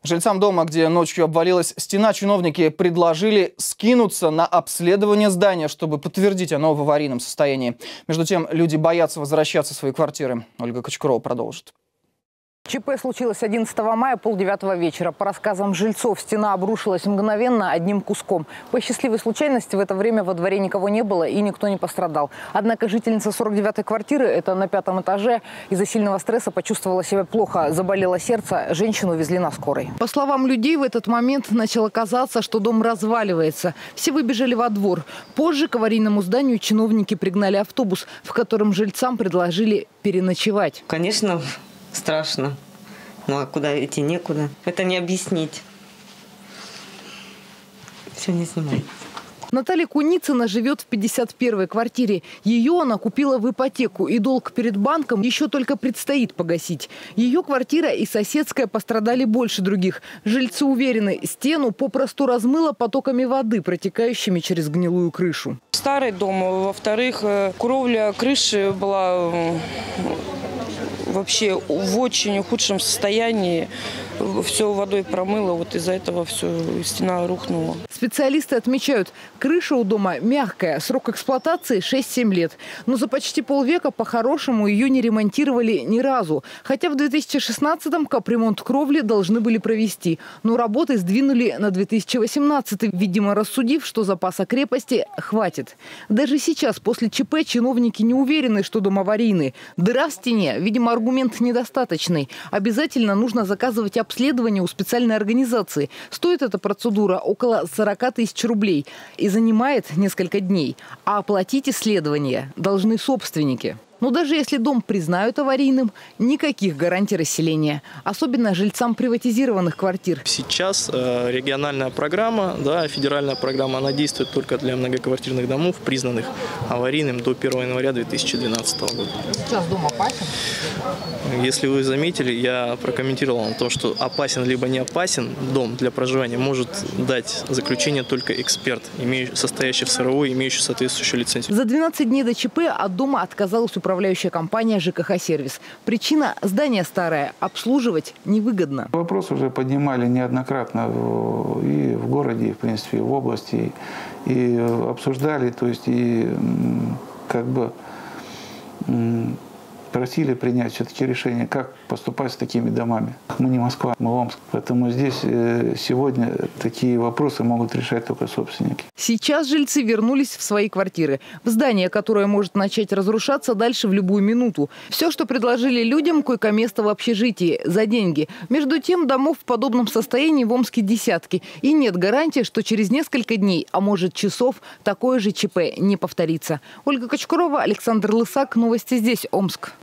Жильцам дома, где ночью обвалилась стена, чиновники предложили скинуться на обследование здания, чтобы подтвердить оно в аварийном состоянии. Между тем, люди боятся возвращаться в свои квартиры. Ольга Кочкарова продолжит. ЧП случилось 11 мая, 8:30 вечера. По рассказам жильцов, стена обрушилась мгновенно одним куском. По счастливой случайности в это время во дворе никого не было и никто не пострадал. Однако жительница 49-й квартиры, это на 5-м этаже, из-за сильного стресса почувствовала себя плохо, заболело сердце. Женщину везли на скорой. По словам людей, в этот момент начало казаться, что дом разваливается. Все выбежали во двор. Позже к аварийному зданию чиновники пригнали автобус, в котором жильцам предложили переночевать. Конечно, страшно. Ну а куда идти? Некуда. Это не объяснить. Все, не снимай. Наталья Куницына живет в 51-й квартире. Ее она купила в ипотеку, и долг перед банком еще только предстоит погасить. Ее квартира и соседская пострадали больше других. Жильцы уверены, стену попросту размыло потоками воды, протекающими через гнилую крышу. Старый дом. Во-вторых, кровля крыши была вообще в очень худшем состоянии. Все водой промыло, вот из-за этого все, стена рухнула. Специалисты отмечают, крыша у дома мягкая, срок эксплуатации 6-7 лет. Но за почти полвека по-хорошему ее не ремонтировали ни разу. Хотя в 2016-м капремонт кровли должны были провести. Но работы сдвинули на 2018-й, видимо, рассудив, что запаса крепости хватит. Даже сейчас, после ЧП, чиновники не уверены, что дом аварийный. Дыра в стене, видимо, аргумент недостаточный. Обязательно нужно заказывать обследование у специальной организации. Стоит эта процедура около 40 тысяч рублей и занимает несколько дней. А оплатить исследование должны собственники. Но даже если дом признают аварийным, никаких гарантий расселения. Особенно жильцам приватизированных квартир. Сейчас региональная программа, федеральная программа, она действует только для многоквартирных домов, признанных аварийным до 1 января 2012 года. Сейчас дом опасен? Если вы заметили, я прокомментировал о том, что опасен либо не опасен дом для проживания, может дать заключение только эксперт, состоящий в СРО, имеющий соответствующую лицензию. За 12 дней до чп от дома отказалась управляющая компания ЖКХ-сервис. Причина – здание старое, обслуживать невыгодно. Вопрос уже поднимали неоднократно и в городе, и в принципе в области, и обсуждали, то есть и как бы просили принять все-таки решение, как поступать с такими домами. Мы не Москва, мы Омск. Поэтому здесь сегодня такие вопросы могут решать только собственники. Сейчас жильцы вернулись в свои квартиры. В здание, которое может начать разрушаться дальше в любую минуту. Все, что предложили людям, койко-место в общежитии за деньги. Между тем, домов в подобном состоянии в Омске десятки. И нет гарантии, что через несколько дней, а может часов, такое же ЧП не повторится. Ольга Кочкарова, Александр Лысак. Новости здесь, Омск.